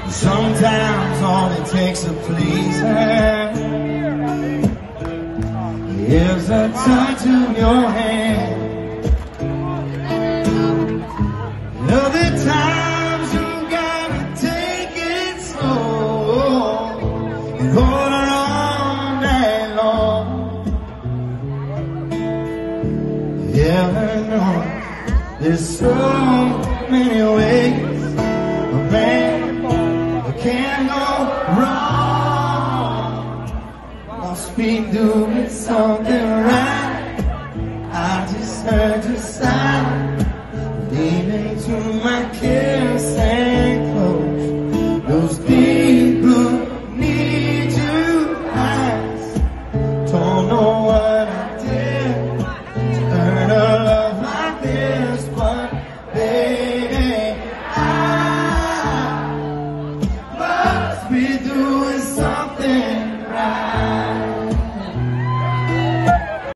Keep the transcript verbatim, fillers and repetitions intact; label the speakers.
Speaker 1: Sometimes all it takes to please her is a touch of your hand. Other times you gotta take it slow and hold her all night long. Yeah, I know there's so many ways a man can't go wrong. Must be doing something right. I just heard you sigh, lean into my kiss and close those deep blue need you eyes. Don't know what I did to earn a love like this, but baby, I be doing something